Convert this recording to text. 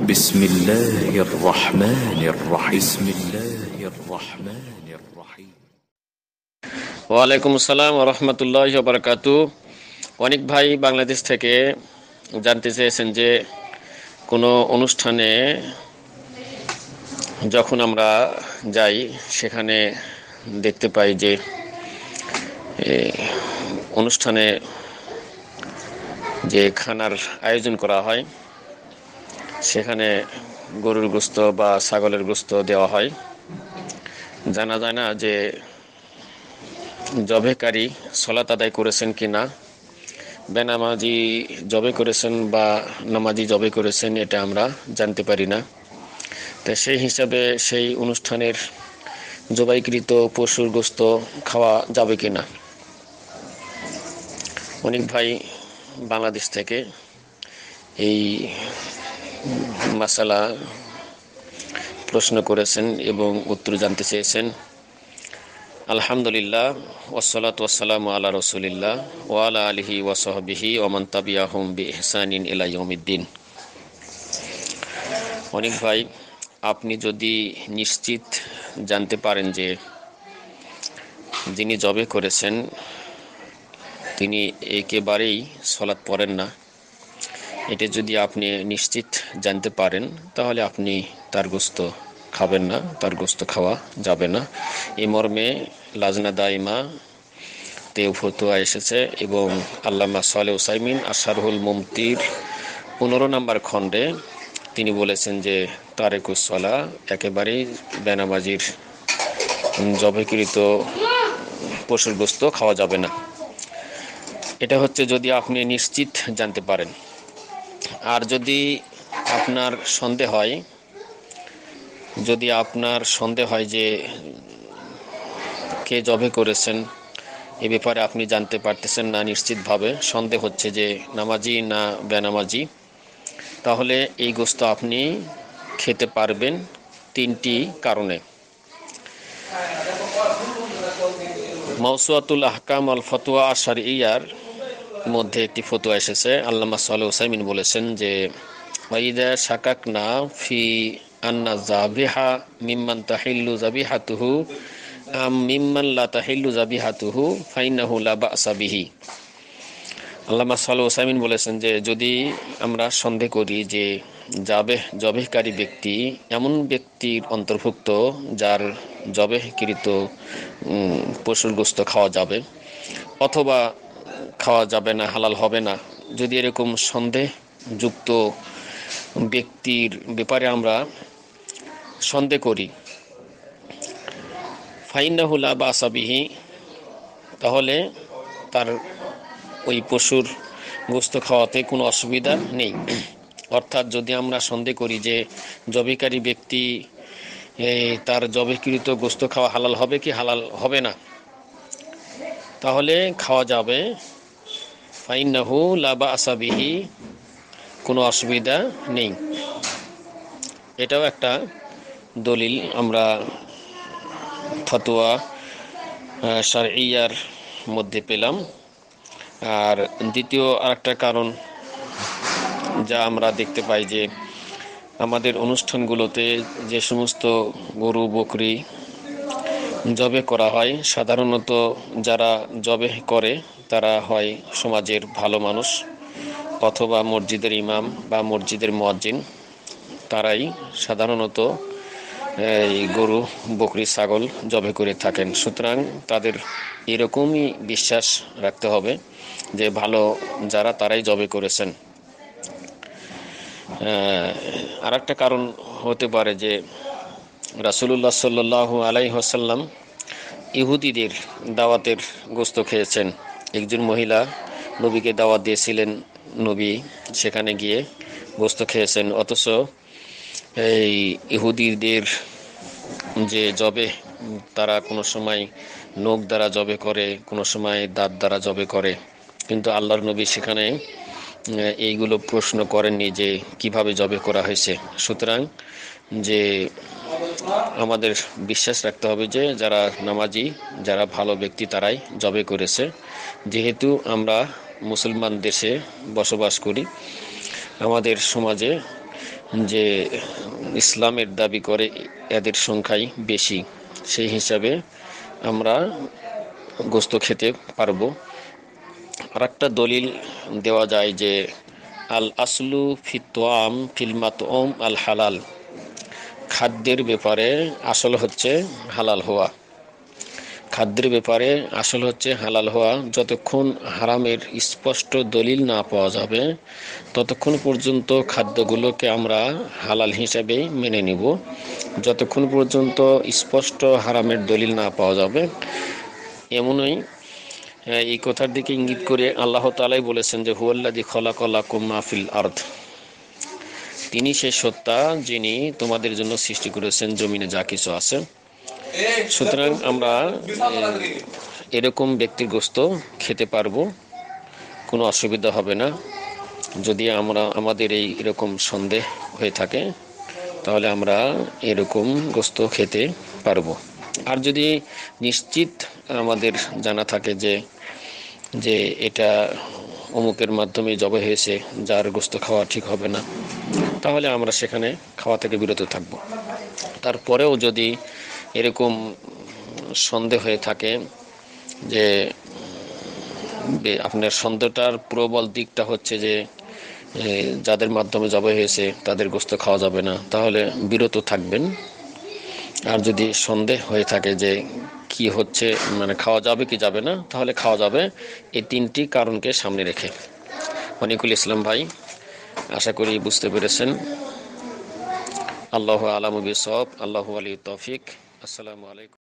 بسم الله الرحمن الرحيم بسم الله الرحمن الرحيم ওয়ালাইকুম আসসালাম ওয়া রাহমাতুল্লাহি ওয়া বারাকাতুহু। অনেক ভাই বাংলাদেশ থেকে জানতে চেয়েছেন যে কোনো অনুষ্ঠানে যখন আমরা যাই সেখানে দেখতে পাই যে অনুষ্ঠানে যে খানার আয়োজন করা হয় সেখানে গরুর গোশত বা ছাগলের গোশত দেওয়া হয়। জানা যায় না যে জবেকারী সলাত আদায় করেছেন কিনা, বেনামাজি জবে করেছেন বা নামাজি জবে করেছেন, এটা আমরা জানতে পারি না। তো সেই হিসাবে সেই অনুষ্ঠানের জবাইকৃত পশুর গোশত খাওয়া যাবে কিনা, অনেক ভাই বাংলাদেশ থেকে এই মাসালা প্রশ্ন করেছেন এবং উত্তর জানতে চেয়েছেন। আলহামদুলিল্লাহ, ওয়াসসালাতু ওয়াসসালামু আলা রাসূলিল্লাহ ওয়া আলা আলিহি ওয়া সাহবিহি ওয়া মান তাবিআহুম বিইহসানিন ইলা ইয়াউমিদ্দিন। অনেক ভাই, আপনি যদি নিশ্চিত জানতে পারেন যে যিনি জবে করেছেন তিনি একেবারেই সালাত পড়েন না, এটা যদি আপনি নিশ্চিত জানতে পারেন তাহলে আপনি তার গোশত খাবেন না, তার গোশত খাওয়া যাবে না। এই মর্মে লাজনা দাইমা তেও ফতোয়া এসেছে এবং আল্লামা সালেহ উসাইমিন আশারহুল মুমতির 15 নম্বর খণ্ডে তিনি বলেছেন যে তারেকুস সালা, একেবারেই বেনামাজির জবেকৃত পশুর গোশত খাওয়া যাবে না। এটা হচ্ছে যদি আপনি নিশ্চিত জানতে পারেন। আর যদি আপনার সন্দেহ হয় যে কে জবে করেছেন এ ব্যাপারে আপনি জানতে পারতেছেন না, নিশ্চিতভাবে সন্দেহ হচ্ছে যে নামাজি না বেনামাজি, তাহলে এই গোশত আপনি খেতে পারবেন 3টি কারণে। মাওসুআতুল আহকাম আল ফতোয়া আশ-শারঈয়ার মধ্যে একটি ফতোয়া এসেছে। আল্লামা সালেহ উসাইমিন বলেছেন যে ওয়াইদা শাকাকনা ফি আন্না যাবিহা মিম্মান তাহিল্লু যাবিহাতুহু মিম্মান লা তাহিল্লু যাবিহাতুহু ফাইন্নাহু লা বা'সা বিহি। আল্লামা সালেহ উসাইমিন বলেছেন যে যদি আমরা সন্দেহ করি যে জবেহকারী ব্যক্তি এমন ব্যক্তির অন্তর্ভুক্ত যার জবেহকৃত পশুর গোশত খাওয়া যাবে অথবা খাওয়া যাবে না, হালাল হবে না, যদি এরকম সন্দেহযুক্ত ব্যক্তির ব্যাপারে আমরা সন্দেহ করি, ফাইন্নাহু লা বা'সা বিহি, তাহলে তার ওই পশুর গোশত খাওয়াতে কোনো অসুবিধা নেই। অর্থাৎ যদি আমরা সন্দেহ করি যে জবেকারী ব্যক্তি তার জবেকৃত গোশত খাওয়া হালাল হবে কি হালাল হবে না, তাহলে খাওয়া যাবে। ফাইন্নাহু লা বা'সা বিহি, কোনো অসুবিধা নেই। এটাও একটা দলিল আমরা ফতোয়া শারঈয়ার মধ্যে পেলাম। আর দ্বিতীয় আরেকটা কারণ যা আমরা দেখতে পাই যে আমাদের অনুষ্ঠানগুলোতে যে সমস্ত গরু বকরি জবে করা হয়, সাধারণত যারা জবে করে তারা হয় সমাজের ভালো মানুষ অথবা মসজিদের ইমাম বা মসজিদের মুয়াজ্জিন, তারাই সাধারণত এই গরু বকরি ছাগল জবে করে থাকেন। সুতরাং তাদের এরকমই বিশ্বাস রাখতে হবে যে ভালো যারা তারাই জবে করেছেন। আর একটা কারণ হতে পারে যে রাসূলুল্লাহ সাল্লাল্লাহু আলাইহি ওয়াসাল্লাম ইহুদিদের দাওয়াতের গোশত খেয়েছেন। একজন মহিলা নবীকে দাওয়াত দিয়েছিলেন, নবী সেখানে গিয়ে গোশত খেয়েছেন, অথচ এই ইহুদিদের যে জবে তারা কোনো সময় নখ দ্বারা জবে করে, কোনো সময় দাঁত দ্বারা জবে করে, কিন্তু আল্লাহর নবী সেখানে এইগুলো প্রশ্ন করেননি যে কিভাবে জবে করা হয়েছে। সুতরাং যে আমাদের বিশ্বাস রাখতে হবে যে যারা নামাজি, যারা ভালো ব্যক্তি তারাই জবে করেছে। যেহেতু আমরা মুসলমান দেশে বসবাস করি, আমাদের সমাজে যে ইসলামের দাবি করে এদের সংখ্যাই বেশি, সেই হিসাবে আমরা গোস্ত খেতে পারবো। আর একটা দলিল দেওয়া যায় যে আল আসলু ফিতোয়াম ফিলমাতম আল হালাল, খাদ্যের ব্যাপারে আসল হচ্ছে হালাল হওয়া। খাদ্যের ব্যাপারে আসল হচ্ছে হালাল হওয়া। যতক্ষণ হারামের স্পষ্ট দলিল না পাওয়া যাবে ততক্ষণ পর্যন্ত খাদ্যগুলোকে আমরা হালাল হিসাবে মেনে নিব। যতক্ষণ পর্যন্ত স্পষ্ট হারামের দলিল না পাওয়া যাবে, এমনই এই কথার দিকে ইঙ্গিত করে আল্লাহ তাআলাই বলেছেন যে হুয়াল্লাযী খালাকালাকুম মা ফিল আরদ, তিনি সেই সত্তা যিনি তোমাদের জন্য সৃষ্টি করেছেন জমিনে যা কিছু আছে। সুতরাং আমরা এরকম ব্যক্তির গোস্ত খেতে পারবো, কোনো অসুবিধা হবে না। যদি আমাদের এরকম সন্দেহ হয়ে থাকে তাহলে আমরা এরকম গোস্ত খেতে পারবো। আর যদি নিশ্চিত আমাদের জানা থাকে যে এটা অমুকের মাধ্যমে জবাই হয়েছে, যার গোস্ত খাওয়া ঠিক হবে না, তাহলে আমরা সেখানে খাওয়া থেকে বিরত থাকব। তারপরেও যদি এরকম সন্দেহ হয়ে থাকে যে আপনার সন্দেহটার প্রবল দিকটা হচ্ছে যে যাদের মাধ্যমে জবাই হয়েছে তাদের গোস্ত খাওয়া যাবে না, তাহলে বিরত থাকবেন। আর যদি সন্দেহ হয়ে থাকে যে কি হচ্ছে, মানে খাওয়া যাবে কি যাবে না, তাহলে খাওয়া যাবে। এই তিনটি কারণকে সামনে রেখে। অনিকুল ইসলাম ভাই, আশা করি বুঝতে পেরেছেন। আল্লাহু আ'লামু বিস-সাওয়াব, আল্লাহু ওয়ালিয়ুত তৌফিক। আসসালামু আলাইকুম।